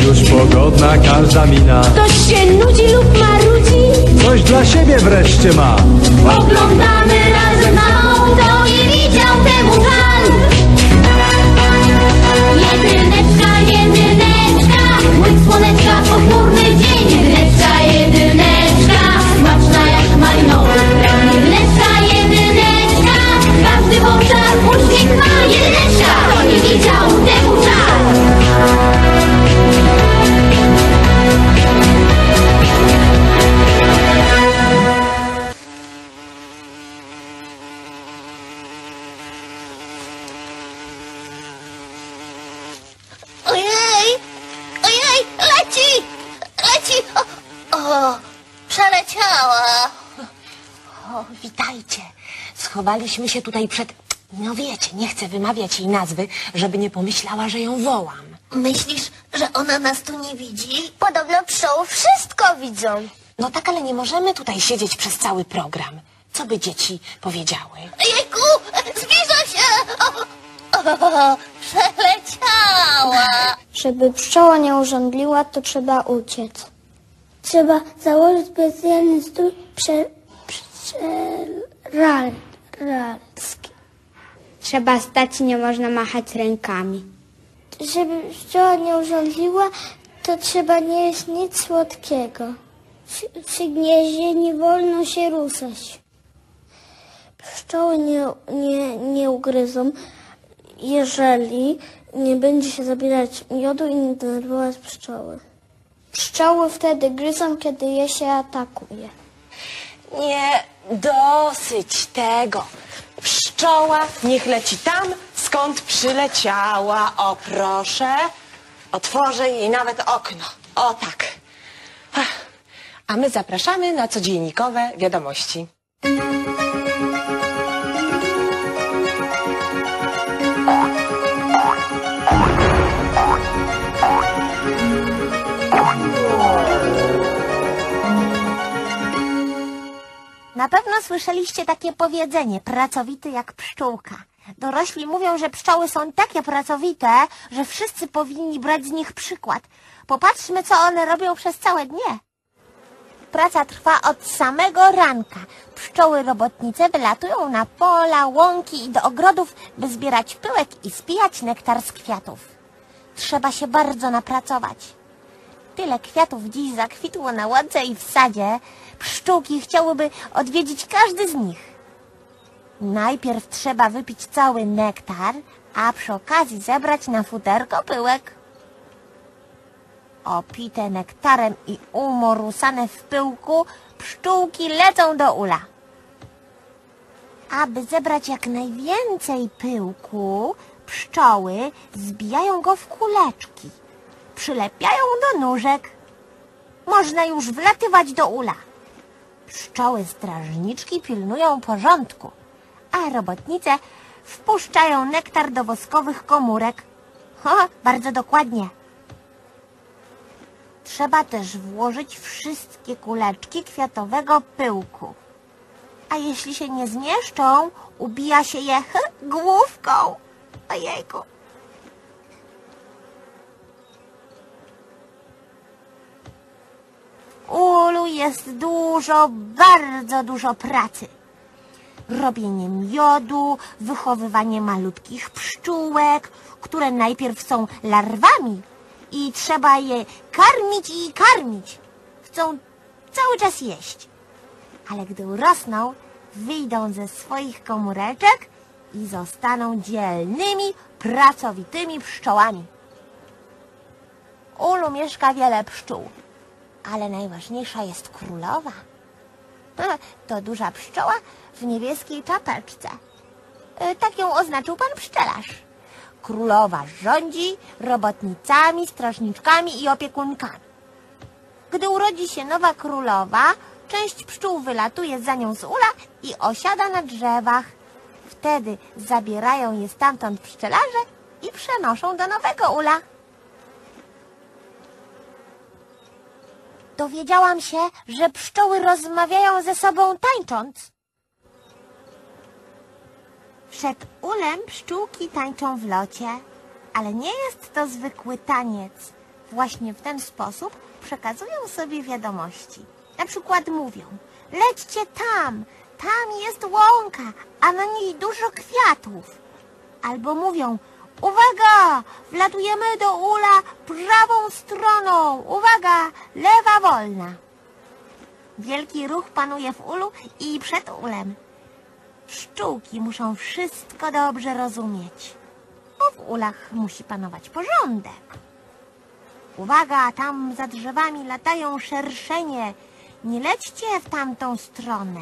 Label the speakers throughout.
Speaker 1: już pogodna każda mina.
Speaker 2: Ktoś się nudzi lub marudzi,
Speaker 1: Coś dla siebie wreszcie ma.
Speaker 2: oglądamy razem małą, kto nie widział temu żal. Jedyneczka, jedyneczka, łyk słoneczka, pochmurny dzień. Jedyneczka, jedyneczka, smaczna jak malinowy krem. Jedyneczka, jedyneczka, każdy w oczach uśmiech ma. Jedyneczka, kto nie widział temu żal.
Speaker 3: Ojej! Ojej! Leci! Leci! O, przeleciała!
Speaker 4: O, witajcie. Schowaliśmy się tutaj przed... No wiecie, nie chcę wymawiać jej nazwy, żeby nie pomyślała, że ją wołam.
Speaker 3: Myślisz, że ona nas tu nie widzi?
Speaker 5: Podobno pszczoły wszystko widzą.
Speaker 4: No tak, ale nie możemy tutaj siedzieć przez cały program. Co by dzieci powiedziały?
Speaker 3: Jejku! Zbliża się! O, przeleciała!
Speaker 5: Żeby pszczoła nie urządliła, to trzeba uciec. Trzeba założyć specjalny strój prześcieralski. Trzeba stać i nie można machać rękami. Żeby pszczoła nie urządliła, to trzeba nie jeść nic słodkiego. Przy gnieździe nie wolno się ruszać. Pszczoły nie ugryzą, jeżeli nie będzie się zabierać miodu i nie denerwować pszczoły. Pszczoły wtedy gryzą, kiedy je się atakuje.
Speaker 4: Nie, dosyć tego. Pszczoła niech leci tam, skąd przyleciała. O, proszę. Otworzę jej nawet okno. O, tak. A my zapraszamy na codziennikowe wiadomości.
Speaker 3: Na pewno słyszeliście takie powiedzenie, pracowity jak pszczółka. Dorośli mówią, że pszczoły są takie pracowite, że wszyscy powinni brać z nich przykład. Popatrzmy, co one robią przez całe dnie. Praca trwa od samego ranka. Pszczoły robotnice wylatują na pola, łąki i do ogrodów, by zbierać pyłek i spijać nektar z kwiatów. Trzeba się bardzo napracować. Tyle kwiatów dziś zakwitło na łące i w sadzie. Pszczółki chciałyby odwiedzić każdy z nich. Najpierw trzeba wypić cały nektar, a przy okazji zebrać na futerko pyłek. Opite nektarem i umorusane w pyłku, pszczółki lecą do ula. Aby zebrać jak najwięcej pyłku, pszczoły zbijają go w kuleczki. Przylepiają do nóżek. Można już wlatywać do ula. Pszczoły strażniczki pilnują porządku, a robotnice wpuszczają nektar do woskowych komórek. Bardzo dokładnie. Trzeba też włożyć wszystkie kuleczki kwiatowego pyłku. A jeśli się nie zmieszczą, ubija się je główką. Ojejku. W ulu jest dużo, bardzo dużo pracy. Robienie miodu, wychowywanie malutkich pszczółek, które najpierw są larwami i trzeba je karmić i karmić. Chcą cały czas jeść. Ale gdy urosną, wyjdą ze swoich komóreczek i zostaną dzielnymi, pracowitymi pszczołami. W ulu mieszka wiele pszczół, ale najważniejsza jest królowa. To duża pszczoła w niebieskiej czapeczce. Tak ją oznaczył pan pszczelarz. Królowa rządzi robotnicami, strażniczkami i opiekunkami. Gdy urodzi się nowa królowa, część pszczół wylatuje za nią z ula i osiada na drzewach. Wtedy zabierają je stamtąd pszczelarze i przenoszą do nowego ula. Dowiedziałam się, że pszczoły rozmawiają ze sobą tańcząc. Przed ulem pszczółki tańczą w locie, ale nie jest to zwykły taniec. Właśnie w ten sposób przekazują sobie wiadomości. Na przykład mówią: lećcie tam, tam jest łąka, a na niej dużo kwiatów. Albo mówią: uwaga, wlatujemy do ula prawą stroną, uwaga, lewa wolna. Wielki ruch panuje w ulu i przed ulem. Pszczółki muszą wszystko dobrze rozumieć, bo w ulach musi panować porządek. Uwaga, tam za drzewami latają szerszenie, nie lećcie w tamtą stronę.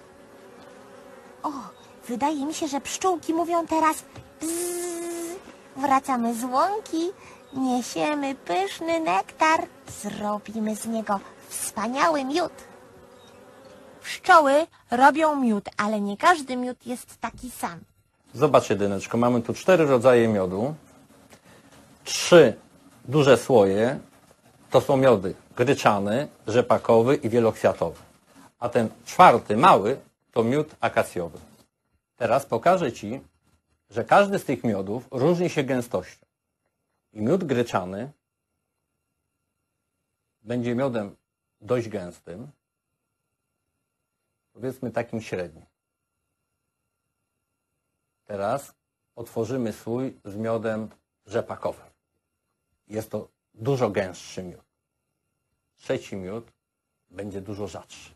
Speaker 3: O, wydaje mi się, że pszczółki mówią teraz: bzz, wracamy z łąki, niesiemy pyszny nektar, zrobimy z niego wspaniały miód. Pszczoły robią miód, ale nie każdy miód jest taki sam.
Speaker 6: Zobacz, jedyneczko, mamy tu 4 rodzaje miodu. 3 duże słoje to są miody gryczany, rzepakowy i wielokwiatowy. A ten 4 mały to miód akacjowy. Teraz pokażę Ci, że każdy z tych miodów różni się gęstością. I miód gryczany będzie miodem dość gęstym, powiedzmy takim średnim. Teraz otworzymy swój z miodem rzepakowym. Jest to dużo gęstszy miód. 3 miód będzie dużo rzadszy.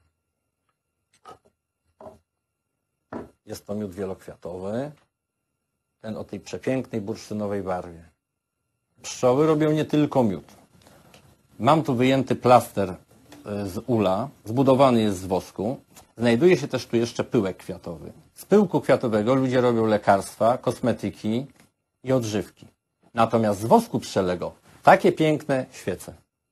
Speaker 6: Jest to miód wielokwiatowy, ten o tej przepięknej bursztynowej barwie. Pszczoły robią nie tylko miód. Mam tu wyjęty plaster z ula, zbudowany jest z wosku. Znajduje się też tu jeszcze pyłek kwiatowy. Z pyłku kwiatowego ludzie robią lekarstwa, kosmetyki i odżywki. Natomiast z wosku pszczelego takie piękne świece.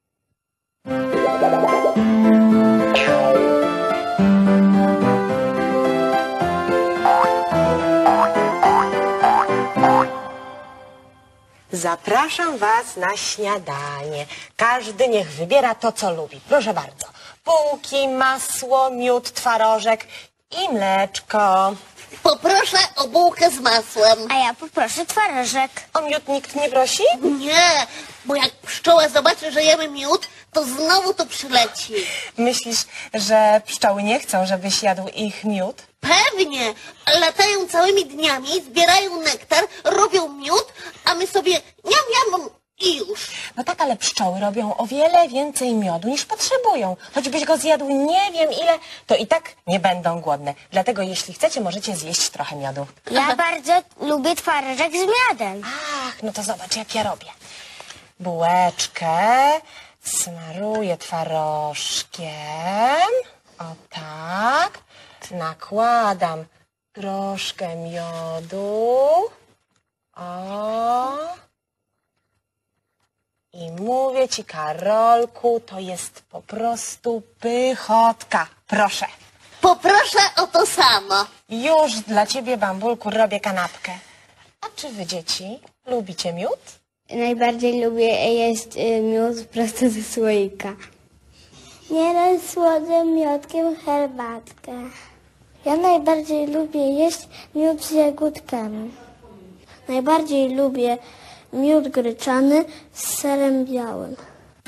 Speaker 4: Zapraszam Was na śniadanie. Każdy niech wybiera to, co lubi. Proszę bardzo. Bułki, masło, miód, twarożek i mleczko.
Speaker 7: Poproszę o bułkę z masłem.
Speaker 5: A ja poproszę twarożek.
Speaker 4: O miód nikt nie prosi?
Speaker 7: Nie, bo jak pszczoła zobaczy, że jemy miód, to znowu tu przyleci.
Speaker 4: Myślisz, że pszczoły nie chcą, żebyś jadł ich miód?
Speaker 7: Pewnie, latają całymi dniami, zbierają nektar, robią miód, a my sobie niam i już.
Speaker 4: No tak, ale pszczoły robią o wiele więcej miodu niż potrzebują. Choćbyś go zjadł nie wiem ile, to i tak nie będą głodne. Dlatego jeśli chcecie, możecie zjeść trochę miodu.
Speaker 5: Ja bardzo lubię twarożek z miodem.
Speaker 4: Ach, no to zobacz, jak ja robię. Bułeczkę smaruję twarożkiem. O tak. Nakładam troszkę miodu. O. I mówię Ci, Karolku, to jest po prostu pychotka. Proszę.
Speaker 7: Poproszę o to samo.
Speaker 4: Już dla Ciebie, Bambulku, robię kanapkę. A czy Wy, dzieci, lubicie miód?
Speaker 5: Najbardziej lubię jeść miód prosto ze słoika. Nieraz słodzę miodkiem herbatkę. Ja najbardziej lubię jeść miód z jagódkami. Najbardziej lubię miód gryczany z serem białym.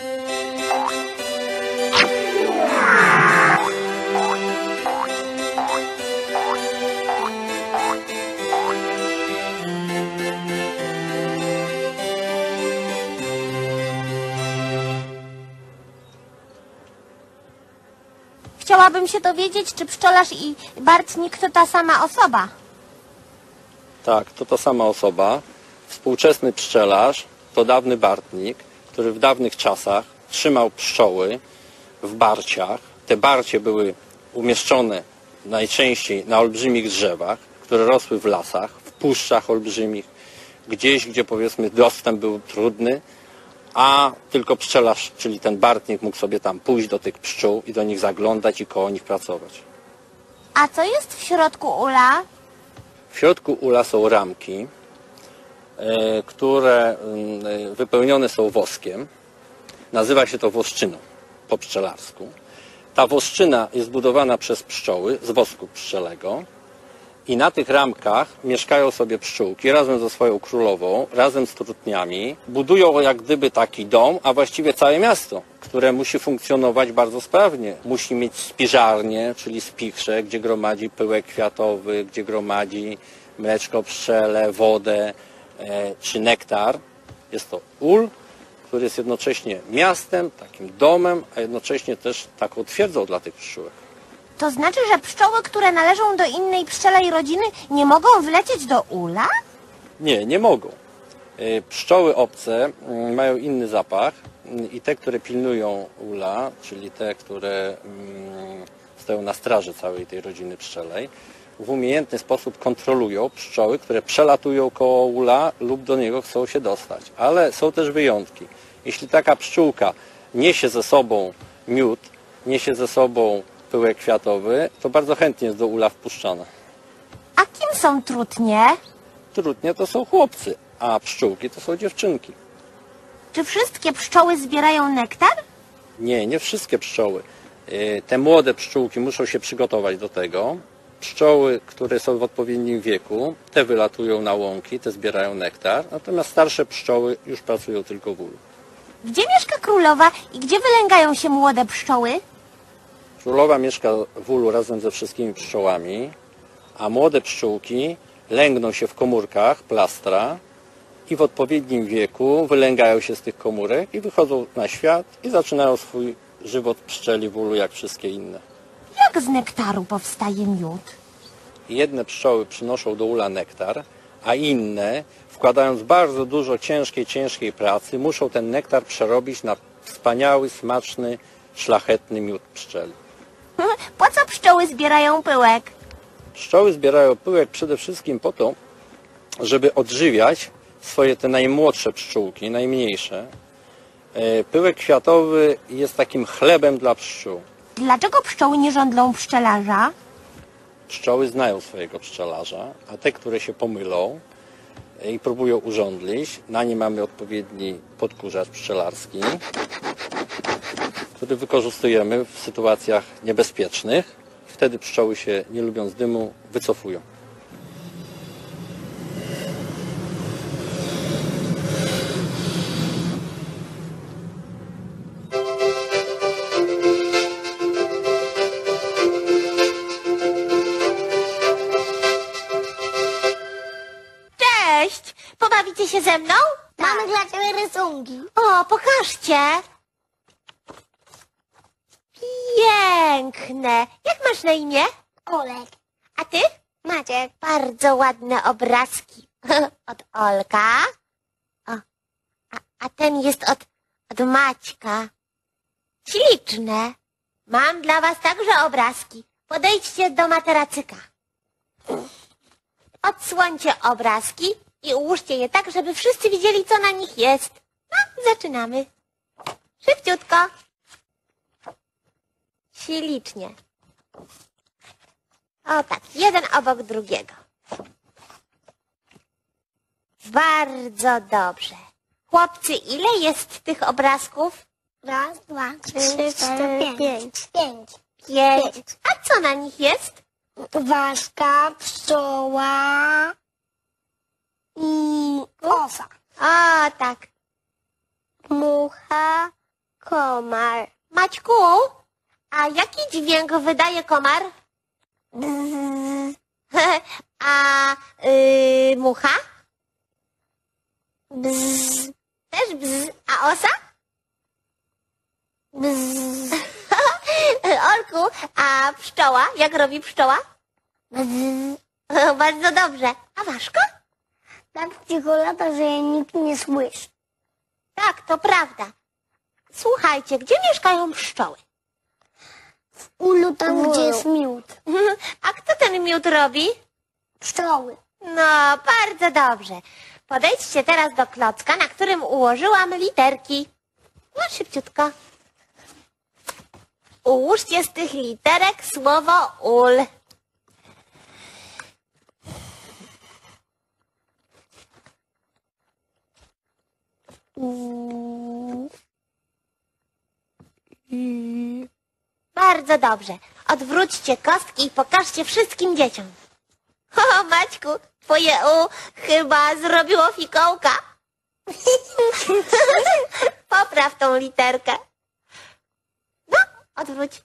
Speaker 3: Chciałabym się dowiedzieć, czy pszczolarz i Bartnik to ta sama osoba.
Speaker 6: Tak, to ta sama osoba. Współczesny pszczelarz to dawny Bartnik, który w dawnych czasach trzymał pszczoły w barciach. Te barcie były umieszczone najczęściej na olbrzymich drzewach, które rosły w lasach, w puszczach olbrzymich, gdzieś, gdzie powiedzmy dostęp był trudny, a tylko pszczelarz, czyli ten Bartnik, mógł sobie tam pójść do tych pszczół i do nich zaglądać i koło nich pracować.
Speaker 3: A co jest w środku ula?
Speaker 6: W środku ula są ramki, które wypełnione są woskiem. Nazywa się to woszczyną po pszczelarsku. Ta woszczyna jest budowana przez pszczoły z wosku pszczelego I na tych ramkach mieszkają sobie pszczółki razem ze swoją królową, razem z trutniami. Budują jak gdyby taki dom, a właściwie całe miasto, które musi funkcjonować bardzo sprawnie. Musi mieć spiżarnię, czyli spichrze, gdzie gromadzi pyłek kwiatowy, gdzie gromadzi mleczko pszczele, wodę czy nektar. Jest to ul, który jest jednocześnie miastem, takim domem, a jednocześnie też taką twierdzą dla tych pszczółek.
Speaker 3: To znaczy, że pszczoły, które należą do innej pszczelej rodziny, nie mogą wlecieć do ula?
Speaker 6: Nie, nie mogą. Pszczoły obce mają inny zapach i te, które pilnują ula, czyli te, które stoją na straży całej tej rodziny pszczelej, w umiejętny sposób kontrolują pszczoły, które przelatują koło ula lub do niego chcą się dostać. Ale są też wyjątki. Jeśli taka pszczółka niesie ze sobą miód, niesie ze sobą pyłek kwiatowy, to bardzo chętnie jest do ula wpuszczana.
Speaker 3: A kim są trutnie?
Speaker 6: Trutnie to są chłopcy, a pszczółki to są dziewczynki.
Speaker 3: Czy wszystkie pszczoły zbierają nektar?
Speaker 6: Nie, nie wszystkie pszczoły. Te młode pszczółki muszą się przygotować do tego. Pszczoły, które są w odpowiednim wieku, te wylatują na łąki, te zbierają nektar, natomiast starsze pszczoły już pracują tylko w ulu.
Speaker 3: Gdzie mieszka królowa i gdzie wylęgają się młode pszczoły?
Speaker 6: Królowa mieszka w ulu razem ze wszystkimi pszczołami, a młode pszczółki lęgną się w komórkach plastra i w odpowiednim wieku wylęgają się z tych komórek i wychodzą na świat i zaczynają swój żywot pszczeli w ulu jak wszystkie inne.
Speaker 3: Jak z nektaru powstaje miód?
Speaker 6: Jedne pszczoły przynoszą do ula nektar, a inne, wkładając bardzo dużo ciężkiej pracy, muszą ten nektar przerobić na wspaniały, smaczny, szlachetny miód pszczeli.
Speaker 3: Po co pszczoły zbierają pyłek?
Speaker 6: Pszczoły zbierają pyłek przede wszystkim po to, żeby odżywiać swoje te najmłodsze pszczółki, najmniejsze. Pyłek kwiatowy jest takim chlebem dla pszczół.
Speaker 3: Dlaczego pszczoły nie żądlą pszczelarza?
Speaker 6: Pszczoły znają swojego pszczelarza, a te, które się pomylą i próbują urządlić, na nie mamy odpowiedni podkurzacz pszczelarski, który wykorzystujemy w sytuacjach niebezpiecznych. Wtedy pszczoły się, nie lubiąc dymu, wycofują.
Speaker 3: Cześć! Pobawicie się ze mną?
Speaker 5: Mamy dla ciebie rysunki.
Speaker 3: O, pokażcie! Piękne! Jak masz na imię?
Speaker 5: Olek.
Speaker 3: A ty? Maciek. Bardzo ładne obrazki. Od Olka. O, a ten jest od Maćka. Śliczne. Mam dla was także obrazki. Podejdźcie do materacyka. Odsłońcie obrazki i ułóżcie je tak, żeby wszyscy widzieli, co na nich jest. No, zaczynamy. Szybciutko. Ślicznie. O tak, jeden obok drugiego. Bardzo dobrze. Chłopcy, ile jest tych obrazków?
Speaker 5: Raz, dwa, trzy, cztery, pięć. Pięć.
Speaker 3: Pięć. A co na nich jest?
Speaker 5: Ważka, pszczoła i osa.
Speaker 3: O tak.
Speaker 5: Mucha, komar.
Speaker 3: Maćku, a jaki dźwięk wydaje komar? A mucha?
Speaker 5: Bzz,
Speaker 3: Też bzz. A osa?
Speaker 5: bzz,
Speaker 3: Olku, a pszczoła? Jak robi pszczoła?
Speaker 5: bzz.
Speaker 3: Bardzo dobrze. A ważka?
Speaker 5: Tak cicho lata, że jej nikt nie słyszy.
Speaker 3: Tak, to prawda. Słuchajcie, gdzie mieszkają pszczoły?
Speaker 5: W ulu tam, gdzie jest miód.
Speaker 3: A kto ten miód robi?
Speaker 5: Pszczoły.
Speaker 3: No, bardzo dobrze. Podejdźcie teraz do klocka, na którym ułożyłam literki. No, szybciutko. Ułóżcie z tych literek słowo ul. Bardzo dobrze. Odwróćcie kostki i pokażcie wszystkim dzieciom. O, Maćku, twoje U chyba zrobiło fikołka. Popraw tą literkę. No, odwróć.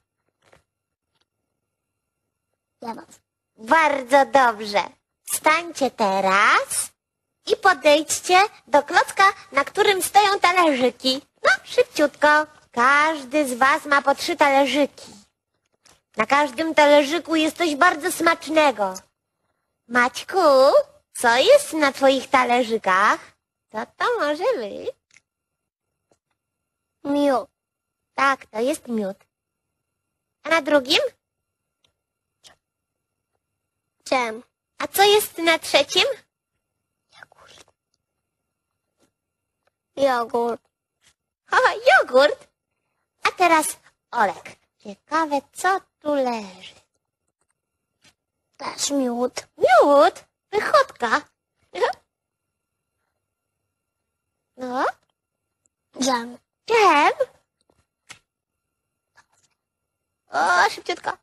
Speaker 3: Bardzo dobrze. Stańcie teraz i podejdźcie do klocka, na którym stoją talerzyki. No, szybciutko. Każdy z was ma po 3 talerzyki. Na każdym talerzyku jest coś bardzo smacznego. Maćku, co jest na twoich talerzykach? Co to może być?
Speaker 5: Miód.
Speaker 3: Tak, to jest miód. A na drugim?
Speaker 5: Dżem.
Speaker 3: A co jest na trzecim?
Speaker 5: Jogurt.
Speaker 3: O, jogurt. A teraz Olek. Ciekawe, co tu leży.
Speaker 5: Też miód.
Speaker 3: Miód? Pychotka. No,
Speaker 5: Dżem.
Speaker 3: dżem. O, szybciutko.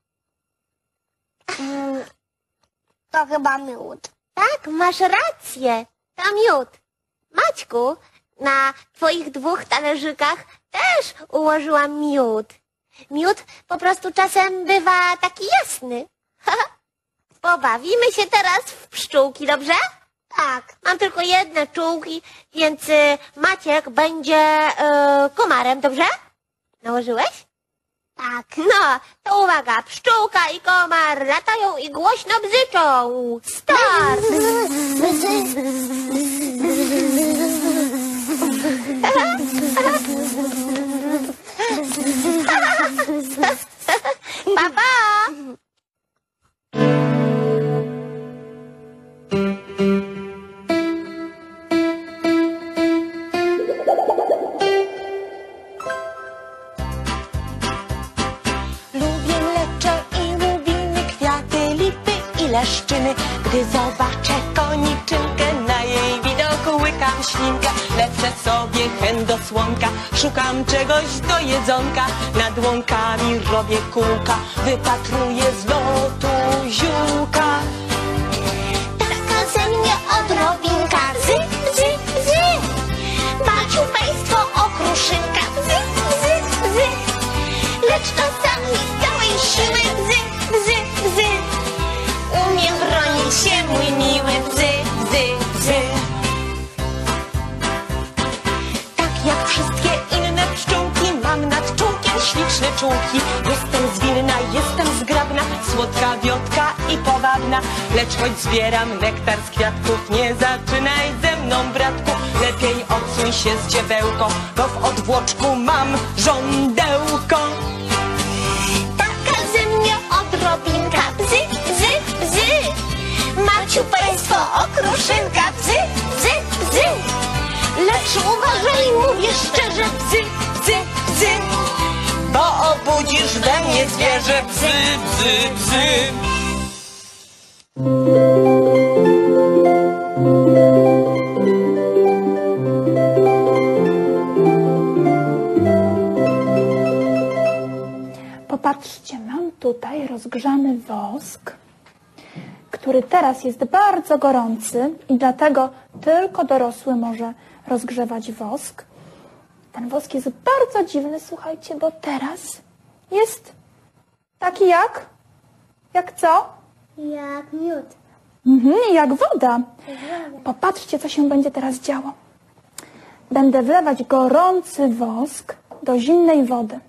Speaker 5: To chyba miód.
Speaker 3: Tak, masz rację. To miód. Maćku, na twoich 2 talerzykach też ułożyłam miód. Miód po prostu czasem bywa taki jasny. Pobawimy się teraz w pszczółki, dobrze? Tak. Mam tylko jedne czułki, więc Maciek będzie komarem, dobrze? Nałożyłeś?
Speaker 5: Tak.
Speaker 3: No, to uwaga, pszczółka i komar latają i głośno bzyczą. Start! Pa, pa!
Speaker 4: Lubię leczę i lubimy kwiaty, lipy i leszczyny. Gdy zobaczę koniczynkę, na jej widoku łykam ślinkę. Lecę sobie chęt do słonka, szukam czegoś do jedzonka. Nad łąkami robię kółka, wypatruję z lotu ziółka.
Speaker 5: Taka ze mnie odrobinka. Bzy, bzy, bzy. Maciu państwo okruszynka. Bzy, bzy, bzy. Lecz czasami z całej siły. Bzy, bzy, bzy. Umiem bronić się, mój miły. Bzy, bzy, bzy.
Speaker 4: Tak jak wszystkie inne pszczółki, mam nad czółkiem śliczne czułki. Jestem zwinna, jestem zgrabna, słodka wiotka i powabna. Lecz choć zbieram nektar z kwiatków, nie zaczynaj ze mną, bratku. Lepiej odsuń się z dziebełko, bo w odwłoczku mam żądełko.
Speaker 5: Taka ze mnie odrobinka. Bzy, bzy, bzy. Maciu państwo okruszynka. Bzy, bzy, bzy. Lecz uważaj, mówię szczerze.
Speaker 4: Bzy, bzy, bzy, bo obudzisz we mnie zwierzę. Bzy, bzy, bzy.
Speaker 8: Popatrzcie, mam tutaj rozgrzany wosk, który teraz jest bardzo gorący i dlatego tylko dorosły może rozgrzewać wosk. Ten wosk jest bardzo dziwny, słuchajcie, bo teraz jest taki jak? Jak co?
Speaker 5: Jak miód.
Speaker 8: Jak woda. Popatrzcie, co się będzie teraz działo. Będę wlewać gorący wosk do zimnej wody.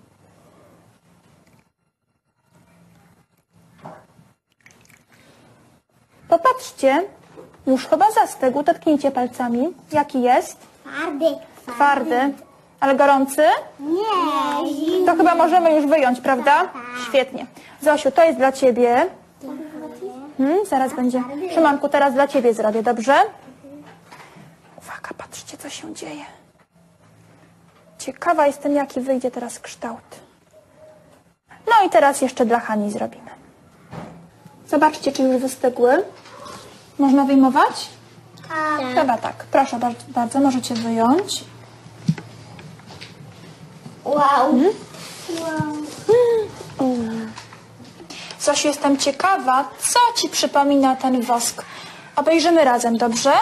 Speaker 8: Popatrzcie, już chyba zastygł, dotknijcie palcami. Jaki jest?
Speaker 5: Twardy.
Speaker 8: Twardy. Ale gorący?
Speaker 5: Nie.
Speaker 8: To chyba możemy już wyjąć, prawda? Świetnie. Zosiu, to jest dla ciebie. Zaraz będzie. Szymanku, teraz dla ciebie zrobię, dobrze? Uwaga, patrzcie, co się dzieje. Ciekawa jestem, jaki wyjdzie teraz kształt. No i teraz jeszcze dla Hani zrobimy. Zobaczcie, czy już wystygły. Można wyjmować? Chyba tak. Proszę bardzo, możecie wyjąć.
Speaker 5: Wow.
Speaker 8: coś jestem ciekawa, co ci przypomina ten wosk. Obejrzymy razem, dobrze?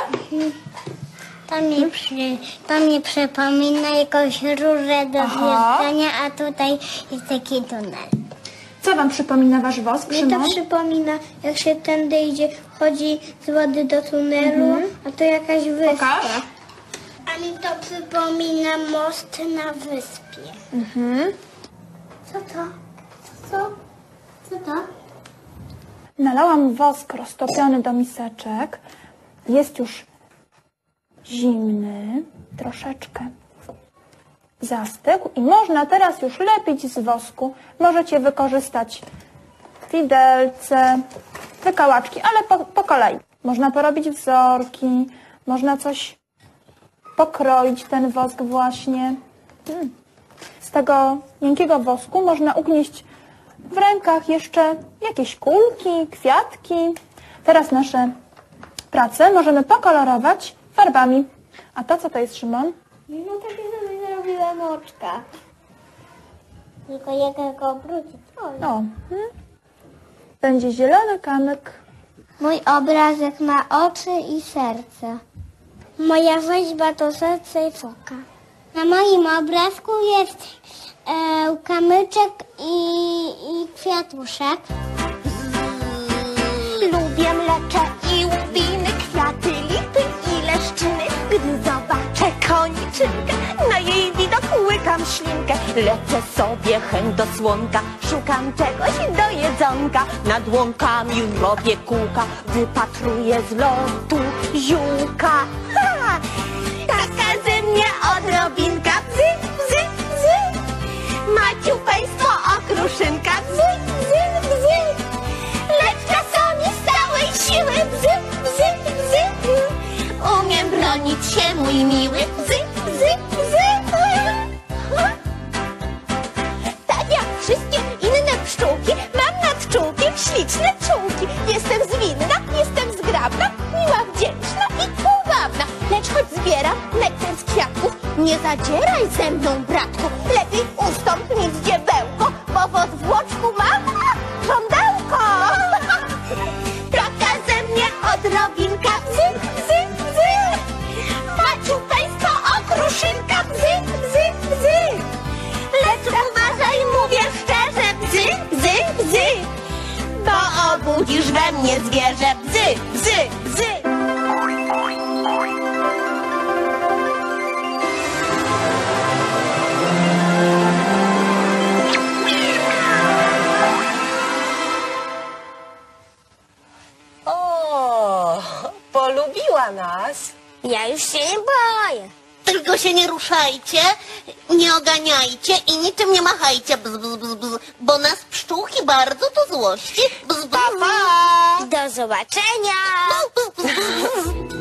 Speaker 5: To mi przypomina jakąś rurę do zjeżdżania, a tutaj jest taki tunel.
Speaker 8: Co wam przypomina wasz wosk,
Speaker 5: Mnie
Speaker 8: Szymon?
Speaker 5: to przypomina, jak się tędy idzie, chodzi z wody do tunelu, a to jakaś wyspa.
Speaker 8: Pokaż.
Speaker 5: A mi to przypomina most na wyspie. Co to? Co to?
Speaker 8: Nalałam wosk roztopiony do miseczek. Jest już zimny, troszeczkę zastygł i można teraz już lepić z wosku. Możecie wykorzystać widelce, wykałaczki, ale po kolei. Można porobić wzorki, można coś pokroić, ten wosk właśnie. Z tego miękkiego wosku można ugnieść w rękach jeszcze jakieś kulki, kwiatki. Teraz nasze prace możemy pokolorować farbami. A to co to jest, Szymon?
Speaker 5: No takie sobie zrobiłam oczka. Tylko jak go obrócić?
Speaker 8: O, będzie zielony kamyk.
Speaker 5: Mój obrazek ma oczy i serce. Moja rzeźba to serce i foka. Na moim obrazku jest kamyczek i kwiatuszek.
Speaker 2: Lubię mlecze i łubiny, kwiaty, lipy i leszczyny. Gdy zobaczę koniczynkę, na jej widok łykam ślinkę. Lecę sobie chęć do słonka, szukam czegoś do jedzonka. Nad łąkami robię kółka, wypatruję z lotu ziółka. Ha! Taka ze mnie odrobinka, bzy, bzy, bzy. Maciupeństwo okruszynka, bzy, bzy, bzy. Lecz czasami z całej siły, bzy, bzy, bzy. Umiem bronić się, mój miły, bzy, bzy, bzy. Tak jak wszystkie inne pszczółki, mam nad czółkiem śliczne czułki. Jestem zwinna, jestem zgrabna, miła, wdzięczna i powabna. Lecz choć zbieram nektar z kwiatków, nie zadzieraj ze mną, bratku. Lepiej ustąp mi z dziebełko, bo w odwłoczku mam żądełko. Taka ze mnie odrobinka, bzy, bzy, bzy. Maciupeństwo okruszynka, bzy, bzy, bzy. Lecz uważaj, mówię szczerze, bzy, bzy, bzy. Bo obudzisz we mnie zwierzę, bzy, bzy, bzy.
Speaker 4: O, polubiła nas.
Speaker 5: Ja już się nie boję.
Speaker 7: Tylko się nie ruszajcie, nie oganiajcie i niczym nie machajcie, bz, bz, bz, bz, bo nas pszczółki bardzo to złości. Bz, bz, bz.
Speaker 5: Do zobaczenia.
Speaker 7: Bz, bz, bz, bz.